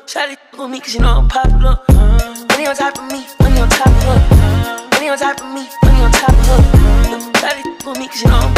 Shawty with me cause you know I'm popular. Money on top of me, money on top of her. Money on top of me, money on top of her. Shawty with me cause you know I'm